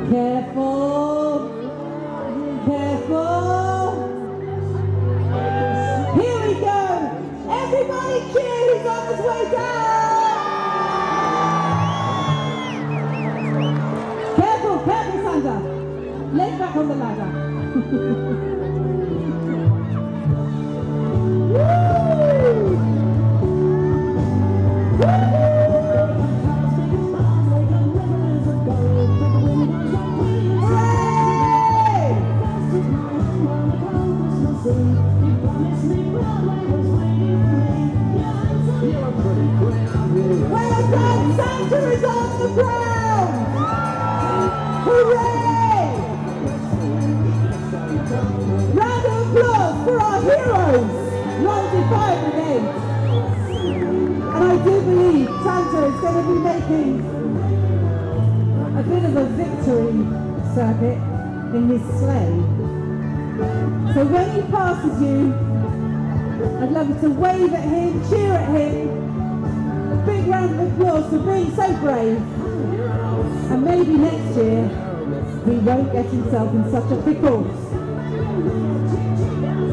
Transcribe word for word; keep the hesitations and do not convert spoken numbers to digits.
Careful, careful. Here we go. Everybody cheer, he's on his way down. Careful, careful, Sandra. Lay back on the ladder. Woo! Woo! Well done, Santa is on the ground! Hooray! Round of applause for our heroes, Romsey Firebrigade. And I do believe Santa is going to be making a bit of a victory circuit in his sleigh. So when he passes you, I'd love you to wave at him, cheer at him. A big round of applause for being so brave. And maybe next year, he won't get himself in such a pickle.